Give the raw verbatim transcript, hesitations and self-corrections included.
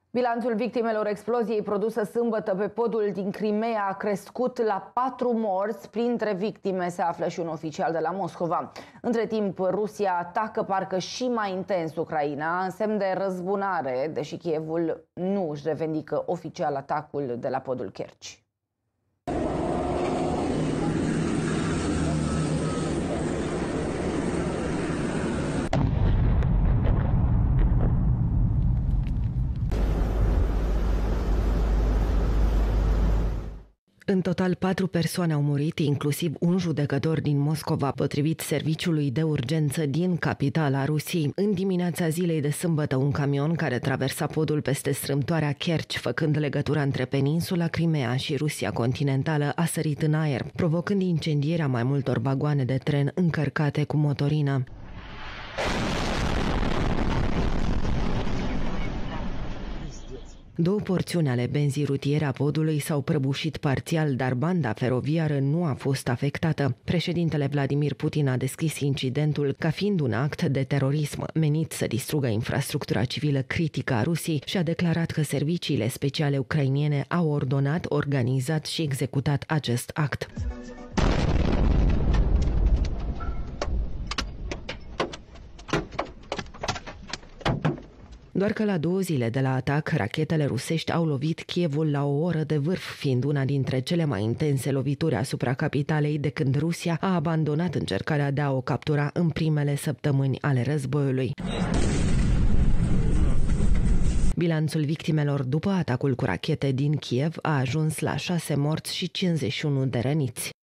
Bilanțul victimelor exploziei produsă sâmbătă pe podul din Crimea a crescut la patru morți. Printre victime se află și un oficial de la Moscova. Între timp, Rusia atacă parcă și mai intens Ucraina, în semn de răzbunare, deși Kievul nu își revendică oficial atacul de la podul Kerch. În total, patru persoane au murit, inclusiv un judecător din Moscova, potrivit serviciului de urgență din capitala Rusiei. În dimineața zilei de sâmbătă, un camion care traversa podul peste strâmtoarea Kerch, făcând legătura între peninsula Crimea și Rusia continentală, a sărit în aer, provocând incendierea mai multor vagoane de tren încărcate cu motorină. Două porțiuni ale benzii rutiere a podului s-au prăbușit parțial, dar banda feroviară nu a fost afectată. Președintele Vladimir Putin a descris incidentul ca fiind un act de terorism menit să distrugă infrastructura civilă critică a Rusiei și a declarat că serviciile speciale ucrainene au ordonat, organizat și executat acest act. Doar că la două zile de la atac, rachetele rusești au lovit Kievul la o oră de vârf, fiind una dintre cele mai intense lovituri asupra capitalei de când Rusia a abandonat încercarea de a o captura în primele săptămâni ale războiului. Bilanțul victimelor după atacul cu rachete din Kiev a ajuns la șase morți și cincizeci și unu de răniți.